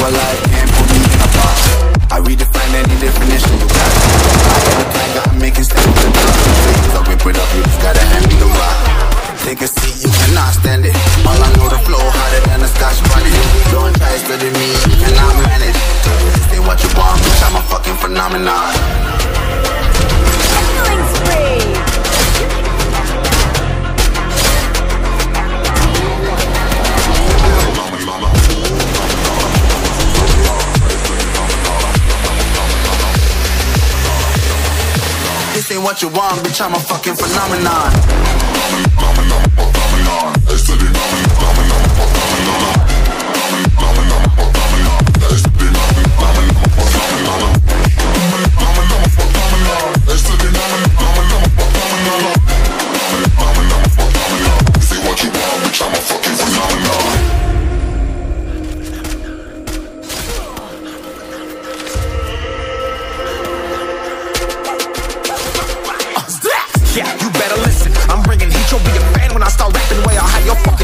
alive, can't put me in a box. I redefine any definition you got. I got a plan, got making steps to the top. Things I whip it up, you just gotta hand me the rock. Take a seat, you cannot stand it. All I know, the flow harder than a Scotch bonnet. Don't try to study me, you cannot manage. This ain't what you want, bitch, I'm a fucking phenomenon. Killing spree. This ain't what you want, bitch, I'm a fucking phenomenon. Yeah, you better listen. I'm bringing heat, you'll be a fan when I start rapping way. I'll have your fucking